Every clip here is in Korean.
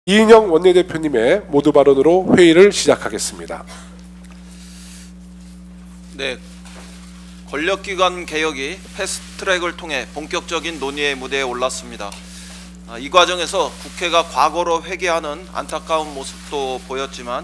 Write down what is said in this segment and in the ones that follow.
이인영 원내대표님의 모두 발언으로 회의를 시작하겠습니다. 네, 권력기관 개혁이 패스트트랙을 통해 본격적인 논의의 무대에 올랐습니다. 이 과정에서 국회가 과거로 회귀하는 안타까운 모습도 보였지만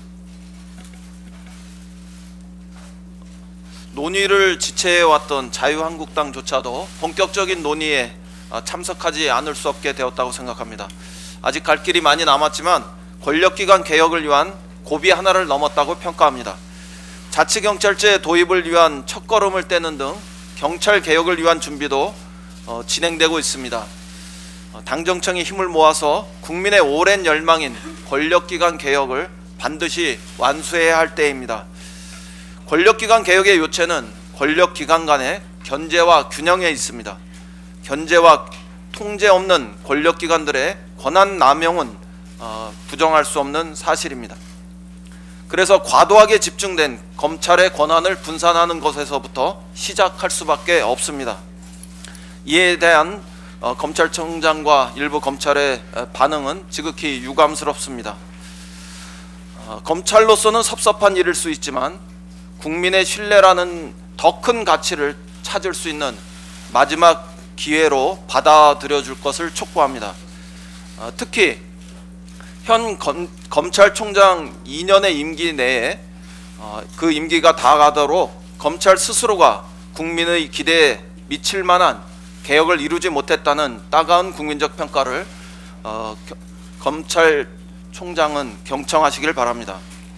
논의를 지체해왔던 자유한국당조차도 본격적인 논의에 참석하지 않을 수 없게 되었다고 생각합니다. 아직 갈 길이 많이 남았지만 권력기관 개혁을 위한 고비 하나를 넘었다고 평가합니다. 자치경찰제 도입을 위한 첫걸음을 떼는 등 경찰 개혁을 위한 준비도 진행되고 있습니다. 당정청이 힘을 모아서 국민의 오랜 열망인 권력기관 개혁을 반드시 완수해야 할 때입니다. 권력기관 개혁의 요체는 권력기관 간의 견제와 균형에 있습니다. 견제와 통제 없는 권력기관들의 권한 남용은 부정할 수 없는 사실입니다. 그래서 과도하게 집중된 검찰의 권한을 분산하는 것에서부터 시작할 수밖에 없습니다. 이에 대한 검찰청장과 일부 검찰의 반응은 지극히 유감스럽습니다. 검찰로서는 섭섭한 일일 수 있지만 국민의 신뢰라는 더 큰 가치를 찾을 수 있는 마지막 기회로 받아들여 줄 것을 촉구합니다. 특히 현 검찰총장 2년의 임기 내에 그 임기가 다 가도록 검찰 스스로가 국민의 기대에 미칠 만한 개혁을 이루지 못했다는 따가운 국민적 평가를 검찰총장은 경청하시길 바랍니다.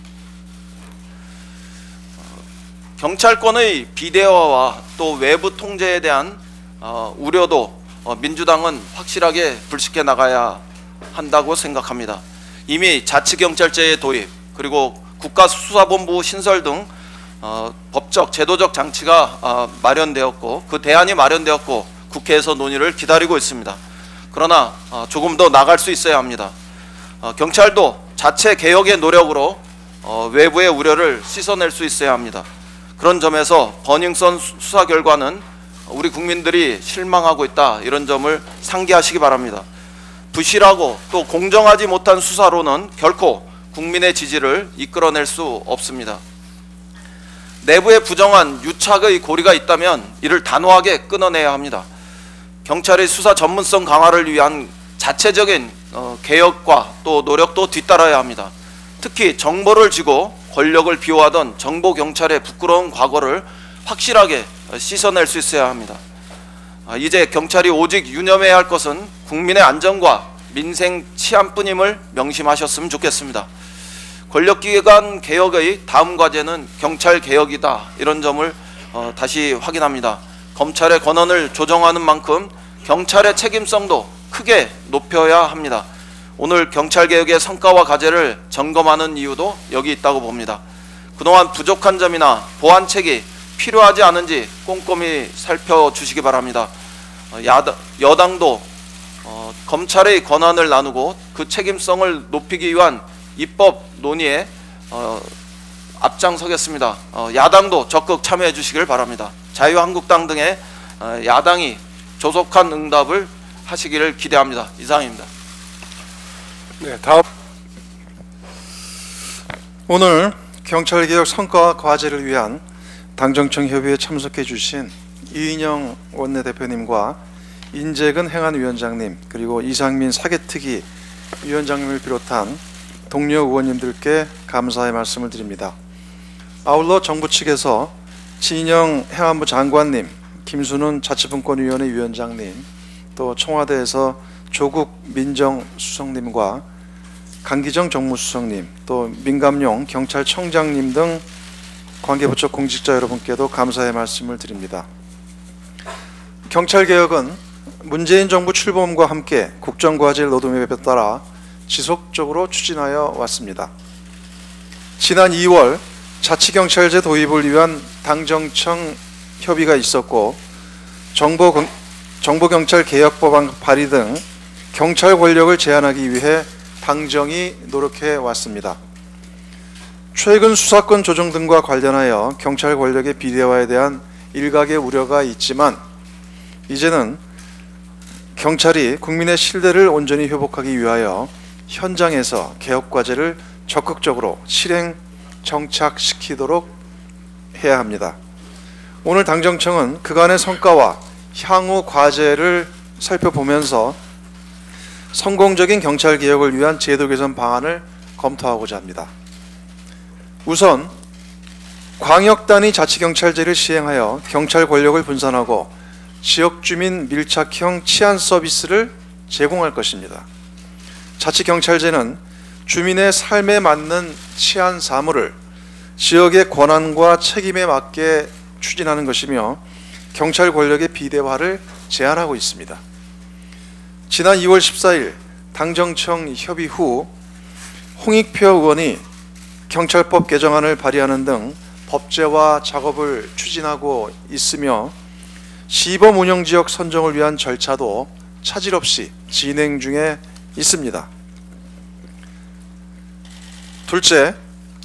경찰권의 비대화와 또 외부 통제에 대한 우려도 민주당은 확실하게 불식해 나가야 한다고 생각합니다. 이미 자치경찰제의 도입 그리고 국가수사본부 신설 등 법적 제도적 장치가 마련되었고 그 대안이 마련되었고 국회에서 논의를 기다리고 있습니다. 그러나 조금 더 나갈 수 있어야 합니다. 경찰도 자체 개혁의 노력으로 외부의 우려를 씻어낼 수 있어야 합니다. 그런 점에서 버닝썬 수사 결과는 우리 국민들이 실망하고 있다, 이런 점을 상기하시기 바랍니다. 부실하고 또 공정하지 못한 수사로는 결코 국민의 지지를 이끌어낼 수 없습니다. 내부에 부정한 유착의 고리가 있다면 이를 단호하게 끊어내야 합니다. 경찰의 수사 전문성 강화를 위한 자체적인 개혁과 또 노력도 뒤따라야 합니다. 특히 정보를 쥐고 권력을 비호하던 정보경찰의 부끄러운 과거를 확실하게 씻어낼 수 있어야 합니다. 이제 경찰이 오직 유념해야 할 것은 국민의 안전과 민생 치안뿐임을 명심하셨으면 좋겠습니다. 권력기관 개혁의 다음 과제는 경찰 개혁이다, 이런 점을 다시 확인합니다. 검찰의 권한을 조정하는 만큼 경찰의 책임성도 크게 높여야 합니다. 오늘 경찰개혁의 성과와 과제를 점검하는 이유도 여기 있다고 봅니다. 그동안 부족한 점이나 보완책이 필요하지 않은지 꼼꼼히 살펴주시기 바랍니다. 여당도 검찰의 권한을 나누고 그 책임성을 높이기 위한 입법 논의에 앞장서겠습니다. 야당도 적극 참여해 주시길 바랍니다. 자유한국당 등의 야당이 조속한 응답을 하시기를 기대합니다. 이상입니다. 네, 다음 오늘 경찰개혁 성과와 과제를 위한 당정청 협의회에 참석해 주신 이인영 원내대표님과 인재근 행안위원장님 그리고 이상민 사개특위 위원장님을 비롯한 동료 의원님들께 감사의 말씀을 드립니다. 아울러 정부 측에서 진영 행안부 장관님, 김순훈 자치분권위원회 위원장님, 또 청와대에서 조국 민정수석님과 강기정 정무수석님, 또 민감용 경찰청장님 등 관계부처 공직자 여러분께도 감사의 말씀을 드립니다. 경찰개혁은 문재인 정부 출범과 함께 국정과제 로드맵에 따라 지속적으로 추진하여 왔습니다. 지난 2월 자치경찰제 도입을 위한 당정청 협의가 있었고 정보경찰 개혁법안 발의 등 경찰 권력을 제한하기 위해 당정이 노력해 왔습니다. 최근 수사권 조정 등과 관련하여 경찰 권력의 비대화에 대한 일각의 우려가 있지만 이제는 경찰이 국민의 신뢰를 온전히 회복하기 위하여 현장에서 개혁 과제를 적극적으로 실행 정착시키도록 해야 합니다. 오늘 당정청은 그간의 성과와 향후 과제를 살펴보면서 성공적인 경찰 개혁을 위한 제도 개선 방안을 검토하고자 합니다. 우선 광역단위 자치경찰제를 시행하여 경찰 권력을 분산하고 지역주민 밀착형 치안 서비스를 제공할 것입니다. 자치경찰제는 주민의 삶에 맞는 치안 사무를 지역의 권한과 책임에 맞게 추진하는 것이며 경찰 권력의 비대화를 제한하고 있습니다. 지난 2월 14일 당정청 협의 후 홍익표 의원이 경찰법 개정안을 발의하는 등 법제화 작업을 추진하고 있으며 시범 운영지역 선정을 위한 절차도 차질 없이 진행 중에 있습니다. 둘째,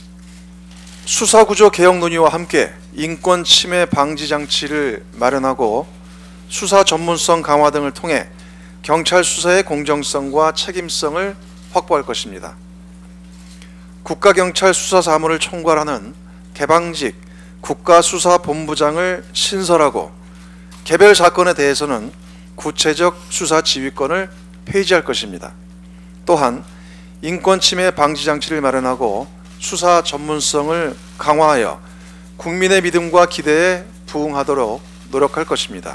수사구조 개혁 논의와 함께 인권 침해 방지 장치를 마련하고 수사 전문성 강화 등을 통해 경찰 수사의 공정성과 책임성을 확보할 것입니다. 국가경찰 수사사무를 총괄하는 개방직 국가수사본부장을 신설하고 개별 사건에 대해서는 구체적 수사 지휘권을 폐지할 것입니다. 또한 인권 침해 방지 장치를 마련하고 수사 전문성을 강화하여 국민의 믿음과 기대에 부응하도록 노력할 것입니다.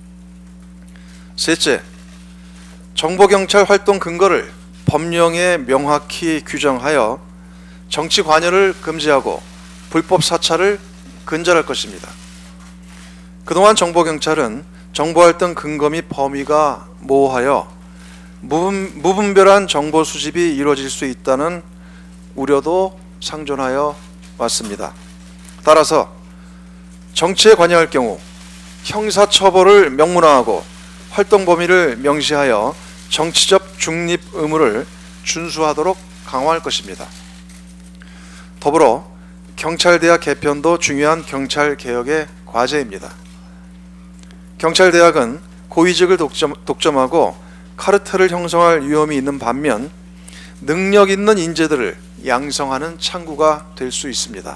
셋째, 정보경찰 활동 근거를 법령에 명확히 규정하여 정치 관여를 금지하고 불법 사찰을 근절할 것입니다. 그동안 정보경찰은 정보활동 근거 및 범위가 모호하여 무분별한 정보 수집이 이루어질 수 있다는 우려도 상존하여 왔습니다. 따라서 정치에 관여할 경우 형사처벌을 명문화하고 활동 범위를 명시하여 정치적 중립 의무를 준수하도록 강화할 것입니다. 더불어 경찰대학 개편도 중요한 경찰개혁의 과제입니다. 경찰대학은 고위직을 독점하고 카르텔을 형성할 위험이 있는 반면 능력 있는 인재들을 양성하는 창구가 될 수 있습니다.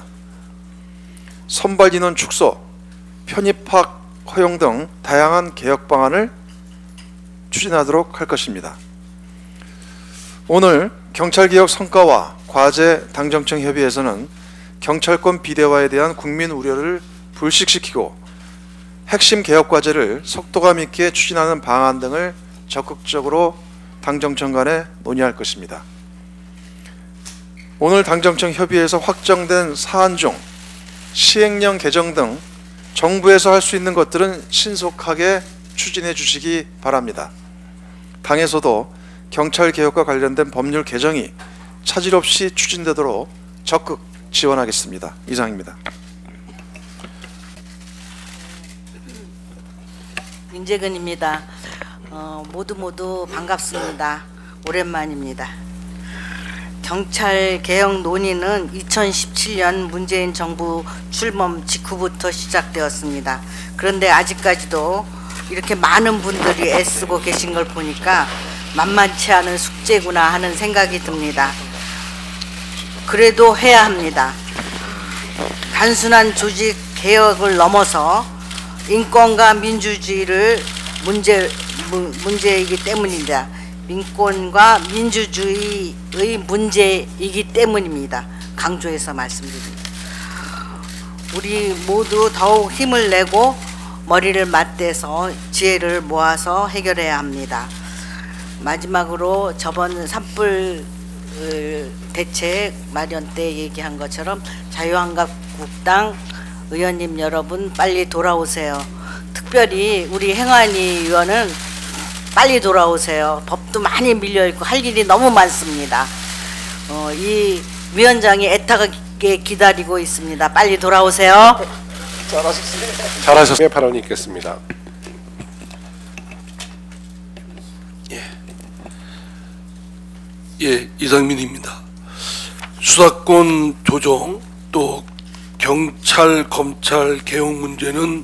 선발인원 축소, 편입학 허용 등 다양한 개혁 방안을 추진하도록 할 것입니다. 오늘 경찰개혁 성과와 과제 당정청 협의에서는 경찰권 비대화에 대한 국민 우려를 불식시키고 핵심 개혁 과제를 속도감 있게 추진하는 방안 등을 적극적으로 당정청 간에 논의할 것입니다. 오늘 당정청 협의에서 확정된 사안 중 시행령 개정 등 정부에서 할 수 있는 것들은 신속하게 추진해 주시기 바랍니다. 당에서도 경찰 개혁과 관련된 법률 개정이 차질 없이 추진되도록 적극 지원하겠습니다. 이상입니다. 윤재근입니다. 모두 반갑습니다. 오랜만입니다. 경찰 개혁 논의는 2017년 문재인 정부 출범 직후부터 시작되었습니다. 그런데 아직까지도 이렇게 많은 분들이 애쓰고 계신 걸 보니까 만만치 않은 숙제구나 하는 생각이 듭니다. 그래도 해야 합니다. 단순한 조직 개혁을 넘어서 인권과 민주주의를 문제이기 때문입니다. 인권과 민주주의의 문제이기 때문입니다. 강조해서 말씀드립니다. 우리 모두 더욱 힘을 내고 머리를 맞대서 지혜를 모아서 해결해야 합니다. 마지막으로 저번 산불 대책 마련 때 얘기한 것처럼 자유한국당 의원님 여러분 빨리 돌아오세요. 특별히 우리 행안위 의원은 빨리 돌아오세요. 법도 많이 밀려있고 할 일이 너무 많습니다. 이 위원장이 애타게 기다리고 있습니다. 빨리 돌아오세요. 잘하셨습니다. 발언이 있겠습니다. 예, 이상민입니다. 수사권 조정 또 경찰 검찰 개혁 문제는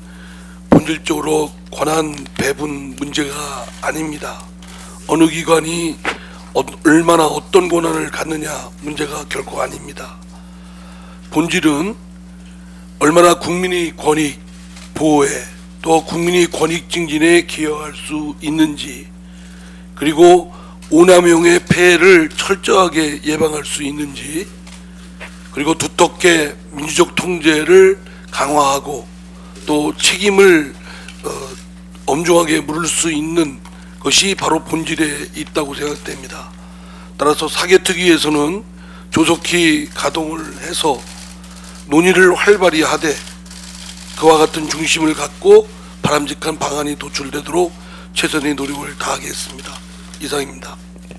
본질적으로 권한 배분 문제가 아닙니다. 어느 기관이 얼마나 어떤 권한을 갖느냐 문제가 결코 아닙니다. 본질은 얼마나 국민의 권익 보호에 또 국민의 권익 증진에 기여할 수 있는지, 그리고 오남용의 폐해를 철저하게 예방할 수 있는지, 그리고 두텁게 민주적 통제를 강화하고 또 책임을 엄중하게 물을 수 있는 것이 바로 본질에 있다고 생각됩니다. 따라서 사개특위에서는 조속히 가동을 해서 논의를 활발히 하되 그와 같은 중심을 갖고 바람직한 방안이 도출되도록 최선의 노력을 다하겠습니다. 이상입니다.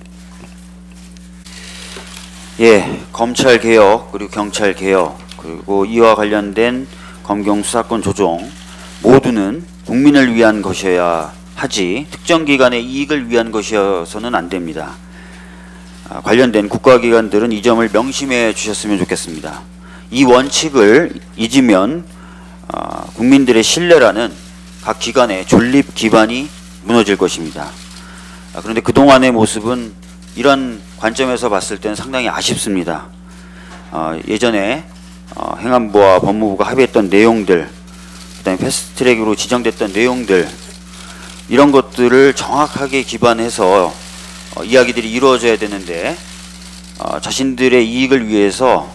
예, 검찰 개혁 그리고 경찰 개혁 그리고 이와 관련된 검경 수사권 조정 모두는 국민을 위한 것이어야 하지 특정 기관의 이익을 위한 것이어서는 안 됩니다. 관련된 국가기관들은 이 점을 명심해 주셨으면 좋겠습니다. 이 원칙을 잊으면 국민들의 신뢰라는 각 기관의 존립 기반이 무너질 것입니다. 그런데 그동안의 모습은 이런 관점에서 봤을 때는 상당히 아쉽습니다. 예전에 행안부와 법무부가 합의했던 내용들, 그다음에 패스트트랙으로 지정됐던 내용들, 이런 것들을 정확하게 기반해서 이야기들이 이루어져야 되는데 자신들의 이익을 위해서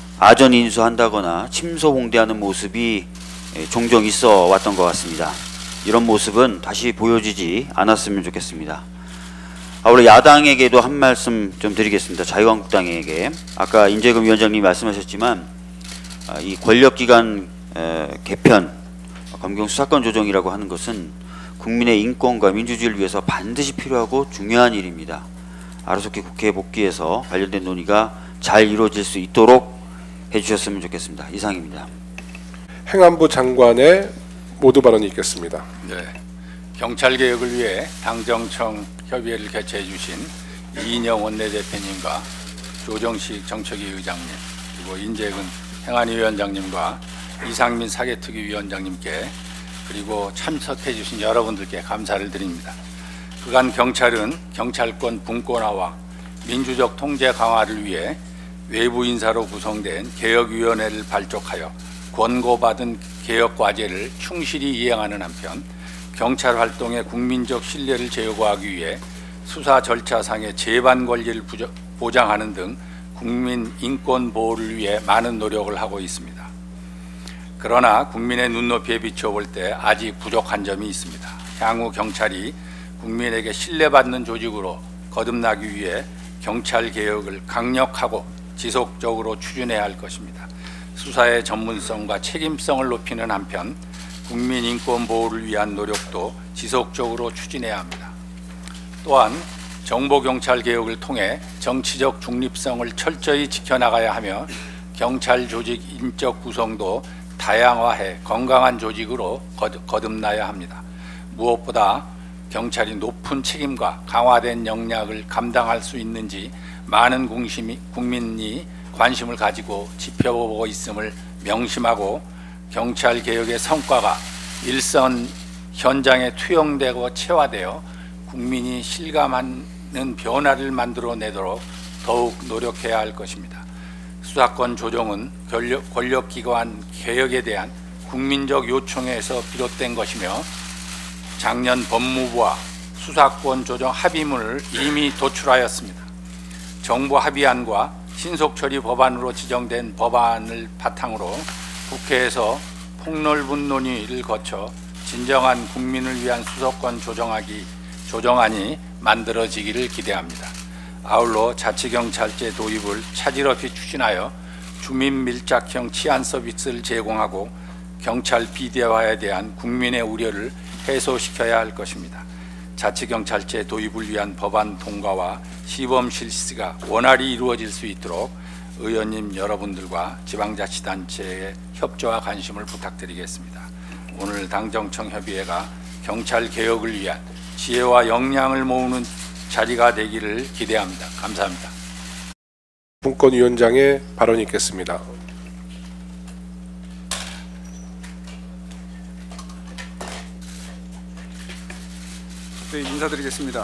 아전인수한다거나 침소봉대하는 모습이 종종 있어 왔던 것 같습니다. 이런 모습은 다시 보여지지 않았으면 좋겠습니다. 우리 야당에게도 한 말씀 좀 드리겠습니다. 자유한국당에게. 아까 인재금 위원장님이 말씀하셨지만 이 권력기관 개편, 검경 수사권 조정이라고 하는 것은 국민의 인권과 민주주의를 위해서 반드시 필요하고 중요한 일입니다. 아로속히 국회에 복귀해서 관련된 논의가 잘 이루어질 수 있도록 해주셨으면 좋겠습니다. 이상입니다. 행안부 장관의 모두 발언이 있겠습니다. 네, 경찰 개혁을 위해 당정청 협의회를 개최해 주신 이인영 원내대표님과 조정식 정책위 의장님, 그리고 인재근 행안위원장님과 이상민 사개특위 위원장님께, 그리고 참석해 주신 여러분들께 감사를 드립니다. 그간 경찰은 경찰권 분권화와 민주적 통제 강화를 위해 외부 인사로 구성된 개혁위원회를 발족하여 권고받은 개혁과제를 충실히 이행하는 한편 경찰 활동의 국민적 신뢰를 제고하기 위해 수사 절차상의 재반 권리를 보장하는 등 국민 인권 보호를 위해 많은 노력을 하고 있습니다. 그러나 국민의 눈높이에 비춰볼 때 아직 부족한 점이 있습니다. 향후 경찰이 국민에게 신뢰받는 조직으로 거듭나기 위해 경찰 개혁을 강력하고 지속적으로 추진해야 할 것입니다. 수사의 전문성과 책임성을 높이는 한편 국민 인권 보호를 위한 노력도 지속적으로 추진해야 합니다. 또한 정보경찰 개혁을 통해 정치적 중립성을 철저히 지켜나가야 하며 경찰 조직 인적 구성도 다양화해 건강한 조직으로 거듭나야 합니다. 무엇보다 경찰이 높은 책임과 강화된 역량을 감당할 수 있는지 많은 국민이 관심을 가지고 지켜보고 있음을 명심하고 경찰 개혁의 성과가 일선 현장에 투영되고 체화되어 국민이 실감하는 변화를 만들어내도록 더욱 노력해야 할 것입니다. 수사권 조정은 권력기관 개혁에 대한 국민적 요청에서 비롯된 것이며 작년 법무부와 수사권 조정 합의문을 이미 도출하였습니다. 정부 합의안과 신속처리 법안으로 지정된 법안을 바탕으로 국회에서 폭넓은 논의를 거쳐 진정한 국민을 위한 수사권 조정안이 만들어지기를 기대합니다. 아울러 자치경찰제 도입을 차질없이 추진하여 주민 밀착형 치안 서비스를 제공하고 경찰 비대화에 대한 국민의 우려를 해소시켜야 할 것입니다. 자치경찰제 도입을 위한 법안 통과와 시범 실시가 원활히 이루어질 수 있도록 의원님 여러분들과 지방자치단체의 협조와 관심을 부탁드리겠습니다. 오늘 당정청 협의회가 경찰 개혁을 위한 지혜와 역량을 모으는 자리가 되기를 기대합니다. 감사합니다. 분권위원장의 발언이 있겠습니다. 네, 인사드리겠습니다.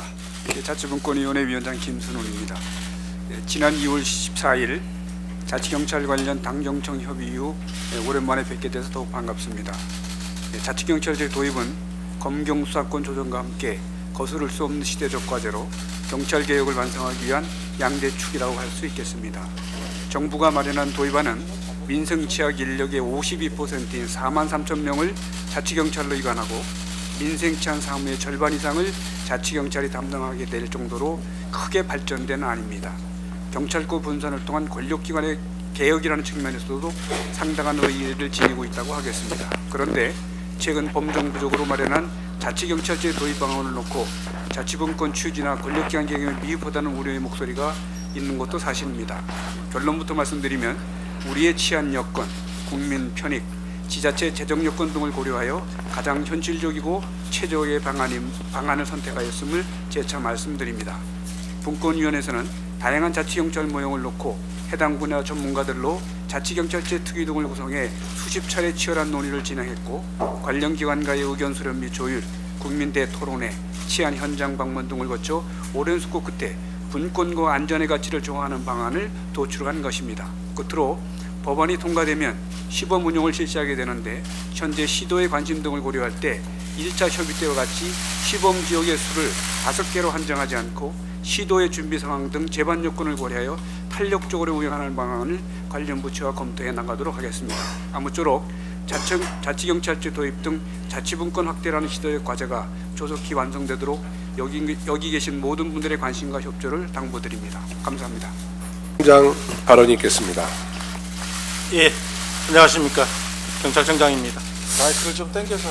자치분권위원회 위원장 김순훈입니다. 지난 2월 14일 자치경찰 관련 당정청 협의 이후 오랜만에 뵙게 돼서 더욱 반갑습니다. 자치경찰제 도입은 검경수사권 조정과 함께 거스를 수 없는 시대적 과제로 경찰개혁을 완성하기 위한 양대축이라고 할 수 있겠습니다. 정부가 마련한 도입안은 민생취약 인력의 52%인 4만 3천 명을 자치경찰로 이관하고 민생치안 사무의 절반 이상을 자치경찰이 담당하게 될 정도로 크게 발전된 안입니다. 경찰권 분산을 통한 권력기관의 개혁이라는 측면에서도 상당한 의의를 지니고 있다고 하겠습니다. 그런데 최근 범정부적으로 마련한 자치경찰제 도입 방안을 놓고 자치분권 취지나 권력기관 개혁을 미흡하다는 우려의 목소리가 있는 것도 사실입니다. 결론부터 말씀드리면 우리의 치안 여건, 국민 편익, 지자체 재정 여건 등을 고려하여 가장 현실적이고 최저의 방안을 선택하였음을 재차 말씀드립니다. 분권위원회에서는 다양한 자치경찰 모형을 놓고 해당 분야 전문가들로 자치경찰제 특위 등을 구성해 수십 차례 치열한 논의를 진행했고 관련 기관과의 의견 수렴 및 조율, 국민대 토론회, 치안 현장 방문 등을 거쳐 오랜 숙고 끝에 분권과 안전의 가치를 조화하는 방안을 도출한 것입니다. 끝으로 법안이 통과되면 시범 운용을 실시하게 되는데 현재 시도의 관심 등을 고려할 때 1차 협의 때와 같이 시범 지역의 수를 5개로 한정하지 않고 시도의 준비 상황 등 제반 요건을 고려하여 탄력적으로 운영하는 방안을 관련 부처와 검토해 나가도록 하겠습니다. 아무쪼록 자치경찰제 도입 등 자치분권 확대라는 시도의 과제가 조속히 완성되도록 여기 계신 모든 분들의 관심과 협조를 당부드립니다. 감사합니다. 장 발언이 있겠습니다. 예, 안녕하십니까. 경찰청장입니다. 마이크를 좀 당겨서.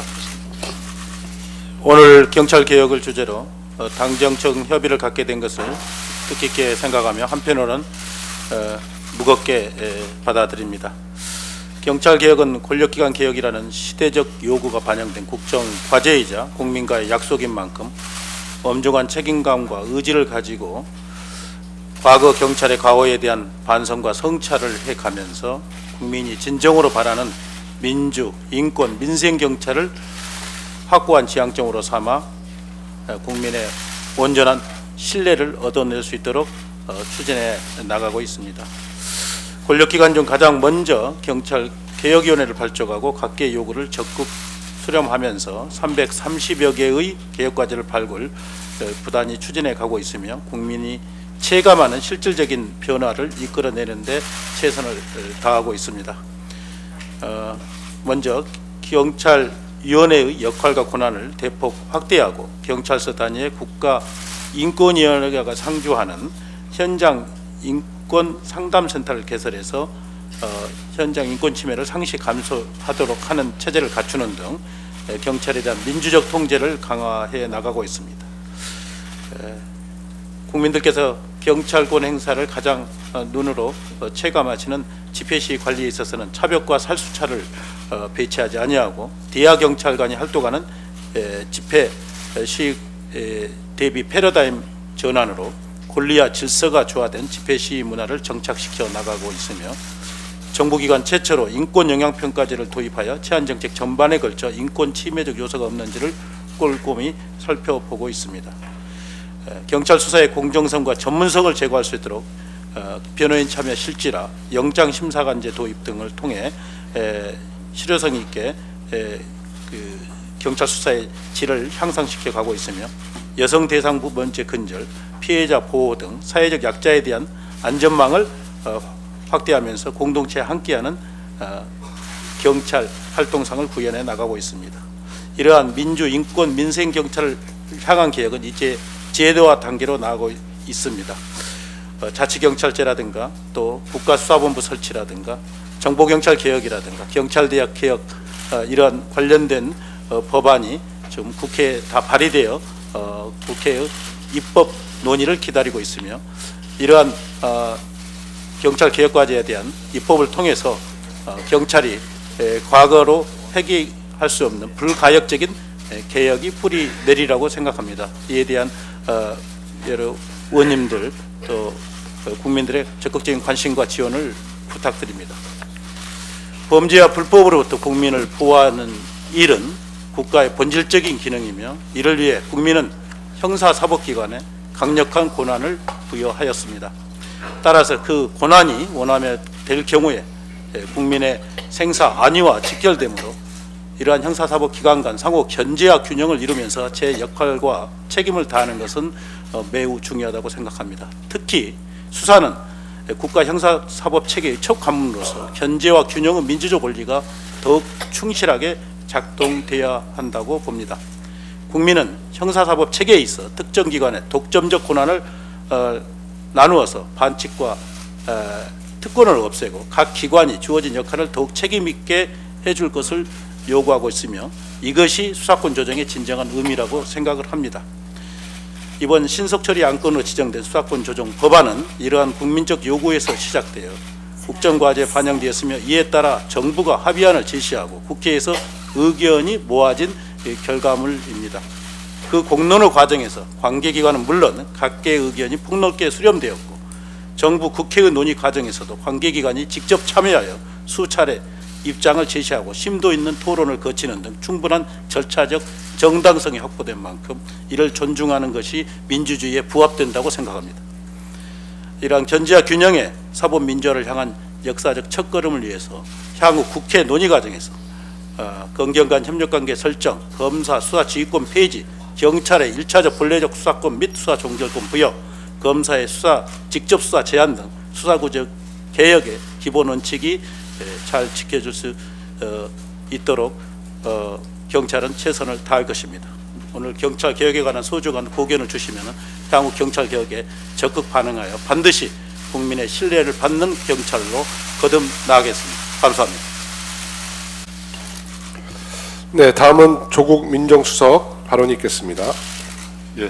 오늘 경찰개혁을 주제로 당정청 협의를 갖게 된 것을 뜻깊게 생각하며 한편으로는 무겁게 받아들입니다. 경찰개혁은 권력기관 개혁이라는 시대적 요구가 반영된 국정과제이자 국민과의 약속인 만큼 엄중한 책임감과 의지를 가지고 과거 경찰의 과오에 대한 반성과 성찰을 해가면서 국민이 진정으로 바라는 민주, 인권, 민생경찰을 확고한 지향점으로 삼아 국민의 온전한 신뢰를 얻어낼 수 있도록 추진해 나가고 있습니다. 권력기관 중 가장 먼저 경찰개혁위원회를 발족하고 각계의 요구를 적극 수렴하면서 330여 개의 개혁과제를 발굴, 부단히 추진해 가고 있으며 국민이 체감하는 실질적인 변화를 이끌어내는 데 최선을 다하고 있습니다. 먼저 경찰위원회의 역할과 권한을 대폭 확대하고 경찰서 단위의 국가인권위원회가 상주하는 현장 인권 상담센터를 개설해서 현장 인권 침해를 상시 감소하도록 하는 체제를 갖추는 등 경찰에 대한 민주적 통제를 강화해 나가고 있습니다. 국민들께서 경찰권 행사를 가장 눈으로 체감하시는 집회시 관리에 있어서는 차벽과 살수차를 배치하지 아니하고 대하 경찰관이 활동하는 집회시 대비 패러다임 전환으로 권리와 질서가 조화된 집회시 문화를 정착시켜 나가고 있으며 정부기관 최초로 인권영향평가제를 도입하여 치안정책 전반에 걸쳐 인권 침해적 요소가 없는지를 꼼꼼히 살펴보고 있습니다. 경찰 수사의 공정성과 전문성을 제고할 수 있도록 변호인 참여 실질화, 영장심사관제 도입 등을 통해 실효성 있게 경찰 수사의 질을 향상시켜 가고 있으며 여성 대상부 문제 근절, 피해자 보호 등 사회적 약자에 대한 안전망을 확대하면서 공동체에 함께하는 경찰 활동상을 구현해 나가고 있습니다. 이러한 민주, 인권, 민생 경찰을 향한 개혁은 이제 제도화 단계로 나가고 있습니다. 자치경찰제라든가 또 국가수사본부 설치라든가 정보경찰 개혁이라든가 경찰대학 개혁 이러한 관련된 법안이 지금 국회에 다 발의되어 국회의 입법 논의를 기다리고 있으며 이러한 경찰개혁과제에 대한 입법을 통해서 경찰이 과거로 회귀할 수 없는 불가역적인 개혁이 뿌리 내리라고 생각합니다. 이에 대한 여러 의원님들 또 국민들의 적극적인 관심과 지원을 부탁드립니다. 범죄와 불법으로부터 국민을 보호하는 일은 국가의 본질적인 기능이며 이를 위해 국민은 형사사법기관에 강력한 권한을 부여하였습니다. 따라서 그 권한이 원하면 될 경우에 국민의 생사 안위와 직결되므로 이러한 형사사법기관 간 상호 견제와 균형을 이루면서 제 역할과 책임을 다하는 것은 매우 중요하다고 생각합니다. 특히 수사는 국가 형사사법 체계의 첫 관문으로서 견제와 균형은 민주적 원리가 더욱 충실하게 작동돼야 한다고 봅니다. 국민은 형사사법 체계에 있어 특정 기관의 독점적 권한을 나누어서 반칙과 특권을 없애고 각 기관이 주어진 역할을 더욱 책임 있게 해줄 것을 요구하고 있으며 이것이 수사권 조정의 진정한 의미라고 생각을 합니다. 이번 신속처리 안건으로 지정된 수사권 조정 법안은 이러한 국민적 요구에서 시작되어 국정과제에 반영되었으며 이에 따라 정부가 합의안을 제시하고 국회에서 의견이 모아진 결과물입니다. 그 공론의 과정에서 관계기관은 물론 각계의 의견이 폭넓게 수렴되었고 정부 국회의 논의 과정에서도 관계기관이 직접 참여하여 수차례 입장을 제시하고 심도 있는 토론을 거치는 등 충분한 절차적 정당성이 확보된 만큼 이를 존중하는 것이 민주주의에 부합된다고 생각합니다. 이러한 견제와 균형의 사법 민주화를 향한 역사적 첫걸음을 위해서 향후 국회 논의 과정에서 검경 간 협력관계 설정, 검사 수사 지휘권 폐지, 경찰의 1차적 본래적 수사권 및 수사 종결권 부여, 검사의 수사 직접 수사 제한 등 수사구조 개혁의 기본 원칙이 잘 지켜질 수 있도록 경찰은 최선을 다할 것입니다. 오늘 경찰 개혁에 관한 소중한 고견을 주시면 향후 경찰 개혁에 적극 반응하여 반드시 국민의 신뢰를 받는 경찰로 거듭 나가겠습니다. 감사합니다. 네, 다음은 조국 민정수석 발언이 있겠습니다. 예.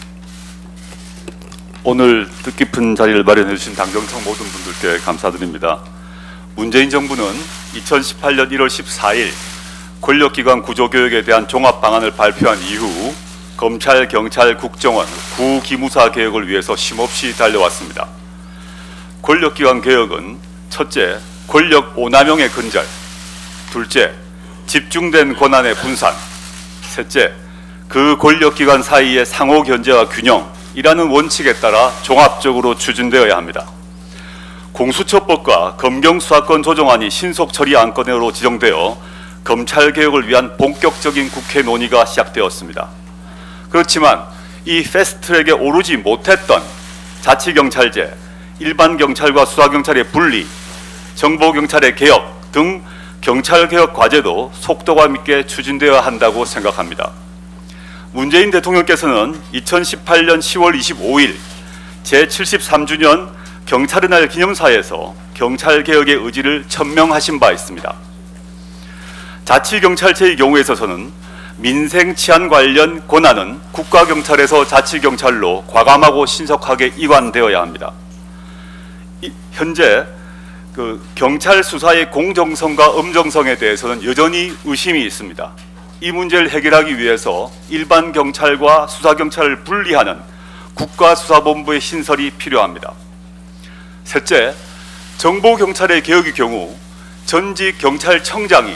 오늘 뜻깊은 자리를 마련해 주신 당정청 모든 분들께 감사드립니다. 문재인 정부는 2018년 1월 14일 권력기관 구조개혁에 대한 종합방안을 발표한 이후 검찰, 경찰, 국정원, 구기무사 개혁을 위해서 쉼없이 달려왔습니다. 권력기관 개혁은 첫째, 권력 오남용의 근절, 둘째, 집중된 권한의 분산, 셋째, 그 권력기관 사이의 상호 견제와 균형이라는 원칙에 따라 종합적으로 추진되어야 합니다. 공수처법과 검경수사권 조정안이 신속처리 안건으로 지정되어 검찰개혁을 위한 본격적인 국회 논의가 시작되었습니다. 그렇지만 이 패스트트랙에 오르지 못했던 자치경찰제, 일반경찰과 수사경찰의 분리, 정보경찰의 개혁 등 경찰개혁 과제도 속도감 있게 추진되어야 한다고 생각합니다. 문재인 대통령께서는 2018년 10월 25일 제73주년 경찰의 날 기념사에서 경찰개혁의 의지를 천명하신 바 있습니다. 자치경찰제의 경우에 있어서는 민생 치안 관련 권한은 국가경찰에서 자치경찰로 과감하고 신속하게 이관되어야 합니다. 현재 경찰 수사의 공정성과 엄정성에 대해서는 여전히 의심이 있습니다. 이 문제를 해결하기 위해서 일반 경찰과 수사경찰을 분리하는 국가수사본부의 신설이 필요합니다. 셋째, 정보경찰의 개혁의 경우 전직 경찰청장이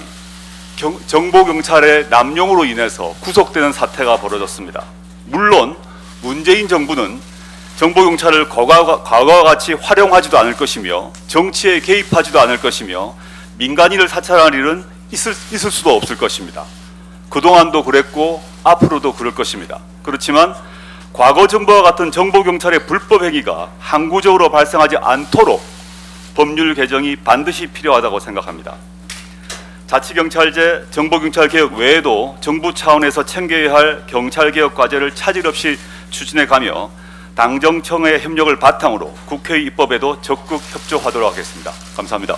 정보경찰의 남용으로 인해서 구속되는 사태가 벌어졌습니다. 물론 문재인 정부는 정보경찰을 과거와 같이 활용하지도 않을 것이며 정치에 개입하지도 않을 것이며 민간인을 사찰할 일은 있을 수도 없을 것입니다. 그동안도 그랬고 앞으로도 그럴 것입니다. 그렇지만 과거 정부와 같은 정보경찰의 불법 행위가 항구적으로 발생하지 않도록 법률 개정이 반드시 필요하다고 생각합니다. 자치경찰제, 정보경찰 개혁 외에도 정부 차원에서 챙겨야 할 경찰개혁 과제를 차질 없이 추진해가며 당정청의 협력을 바탕으로 국회 입법에도 적극 협조하도록 하겠습니다. 감사합니다.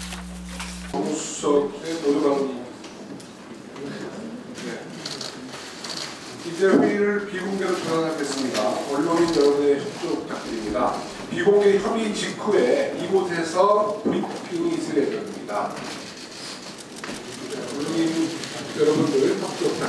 이제 회의를 비공개로 전환하겠습니다. 언론인 여러분의 협조 부탁드립니다. 비공개 협의 직후에 이곳에서 브리핑이 있을 예정입니다. 언론인 여러분들 협조 부탁드립니다.